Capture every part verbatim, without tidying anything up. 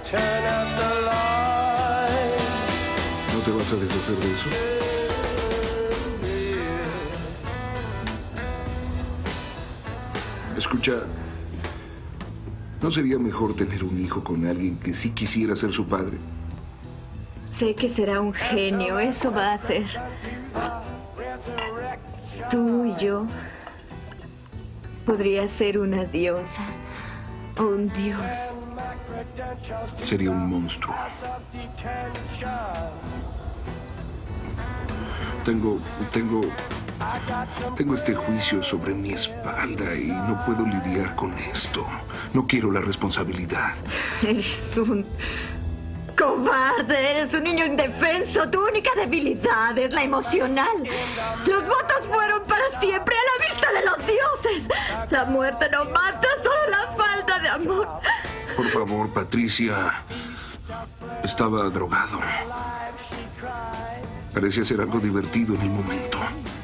¿No te vas a deshacer de eso? Escucha, ¿no sería mejor tener un hijo con alguien que sí quisiera ser su padre? Sé que será un genio, eso va a ser. Tú y yo. Podría ser una diosa o un dios. Sería un monstruo. Tengo, tengo, tengo este juicio sobre mi espalda y no puedo lidiar con esto. No quiero la responsabilidad. Eres un cobarde, eres un niño indefenso. Tu única debilidad es la emocional. Los votos fueron para siempre a la vista de los dioses. La muerte no mata, solo la falta de amor. Por favor, Patricia. Estaba drogado. Parecía ser algo divertido en el momento.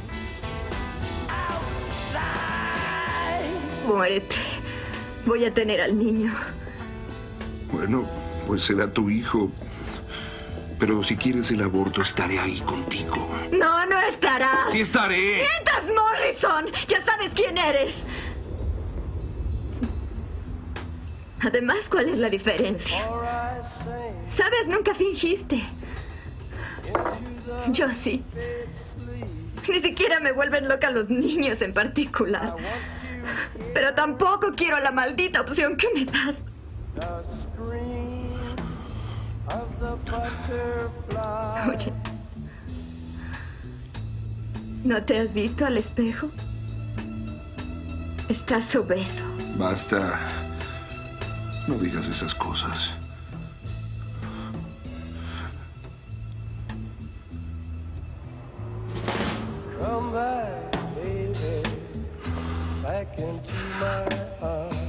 Muérete. Voy a tener al niño. Bueno, pues será tu hijo. Pero si quieres el aborto, estaré ahí contigo. No, no estarás. ¡Sí estaré! ¡Mientas, Morrison! Ya sabes quién eres. Además, ¿cuál es la diferencia? Sabes, nunca fingiste. Yo sí. Ni siquiera me vuelven loca los niños en particular. Pero tampoco quiero la maldita opción que me das. Oye, ¿no te has visto al espejo? Estás obeso. Basta. No digas esas cosas. Come back, baby, back into my heart.